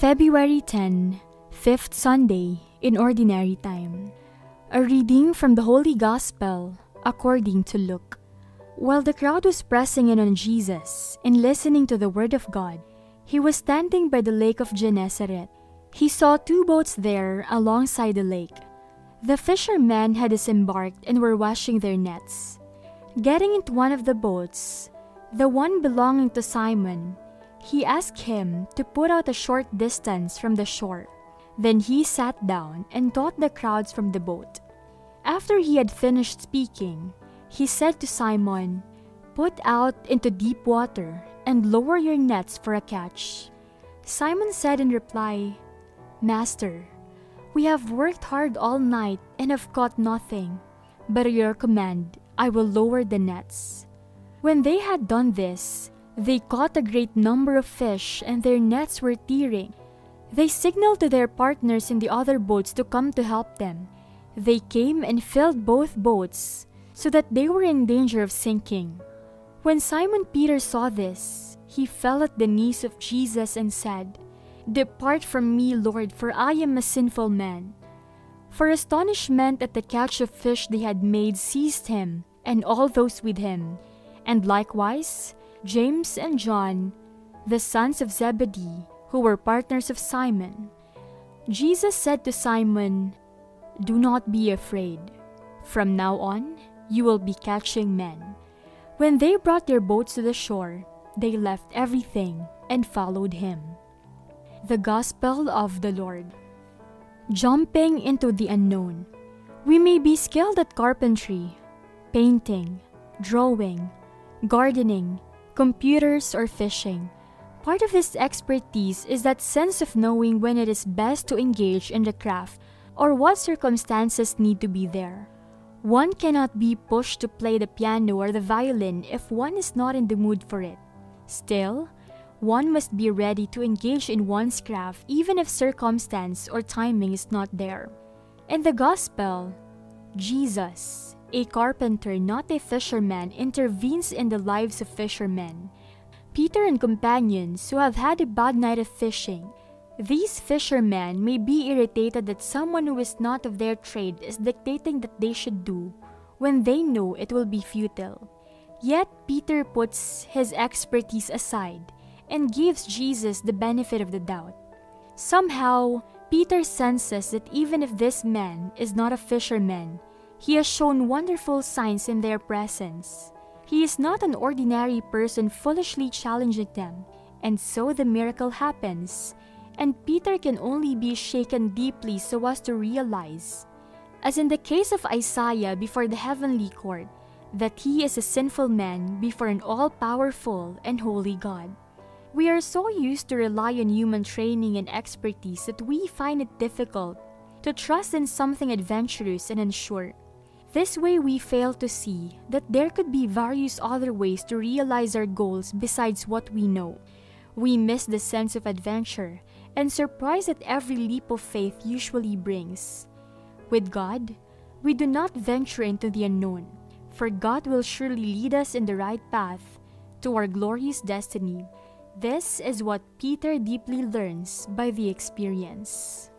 February 10, Fifth Sunday in Ordinary Time. A reading from the Holy Gospel according to Luke. While the crowd was pressing in on Jesus and listening to the word of God, he was standing by the lake of Gennesaret. He saw two boats there alongside the lake. The fishermen had disembarked and were washing their nets. Getting into one of the boats, the one belonging to Simon, he asked him to put out a short distance from the shore. Then he sat down and taught the crowds from the boat. After he had finished speaking, he said to Simon, "Put out into deep water and lower your nets for a catch." Simon said in reply, "Master, we have worked hard all night and have caught nothing, but at your command I will lower the nets." When they had done this, they caught a great number of fish and their nets were tearing. They signaled to their partners in the other boats to come to help them. They came and filled both boats, so that they were in danger of sinking. When Simon Peter saw this, he fell at the knees of Jesus and said, "Depart from me, Lord, for I am a sinful man." For astonishment at the catch of fish they had made seized him and all those with him, and likewise James and John, the sons of Zebedee, who were partners of Simon. Jesus said to Simon, "Do not be afraid. From now on, you will be catching men." When they brought their boats to the shore, they left everything and followed him. The Gospel of the Lord. Jumping into the unknown. We may be skilled at carpentry, painting, drawing, gardening, computers, or fishing. Part of this expertise is that sense of knowing when it is best to engage in the craft or what circumstances need to be there. One cannot be pushed to play the piano or the violin if one is not in the mood for it. Still, one must be ready to engage in one's craft even if circumstance or timing is not there. In the Gospel, Jesus, a carpenter, not a fisherman, intervenes in the lives of fishermen. Peter and companions who have had a bad night of fishing. These fishermen may be irritated that someone who is not of their trade is dictating that they should do when they know it will be futile. Yet Peter puts his expertise aside and gives Jesus the benefit of the doubt. Somehow, Peter senses that even if this man is not a fisherman, he has shown wonderful signs in their presence. He is not an ordinary person foolishly challenging them, and so the miracle happens, and Peter can only be shaken deeply so as to realize, as in the case of Isaiah before the heavenly court, that he is a sinful man before an all-powerful and holy God. We are so used to rely on human training and expertise that we find it difficult to trust in something adventurous and unsure. This way we fail to see that there could be various other ways to realize our goals besides what we know. We miss the sense of adventure and surprise that every leap of faith usually brings. With God, we do not venture into the unknown, for God will surely lead us in the right path to our glorious destiny. This is what Peter deeply learns by the experience.